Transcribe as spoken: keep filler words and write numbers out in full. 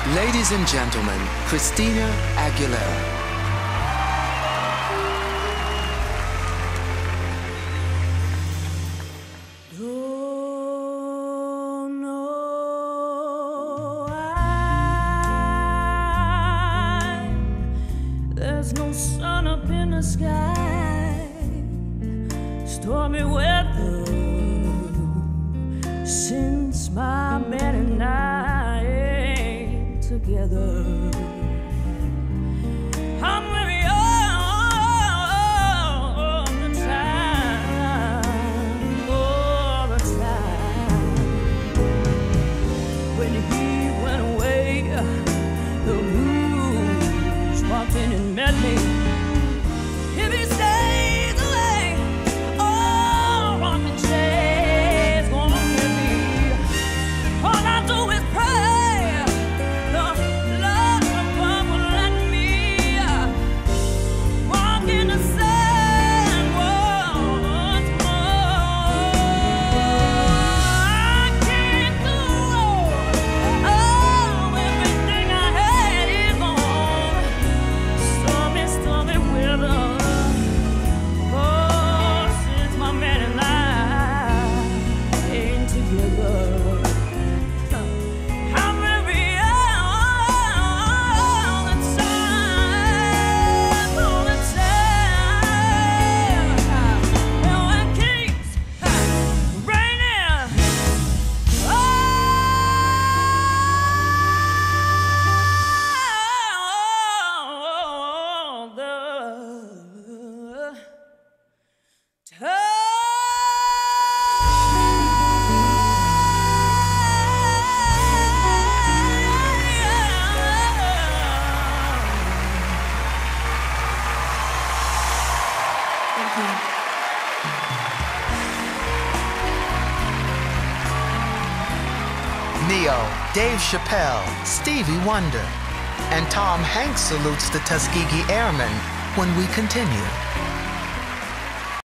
Ladies and gentlemen, Christina Aguilera. Sky, stormy weather since my man and I ain't together. I'm weary all the time, all the time. When he went away, the blues walked in and met me. Dave Chappelle, Stevie Wonder, and Tom Hanks salutes the Tuskegee Airmen when we continue.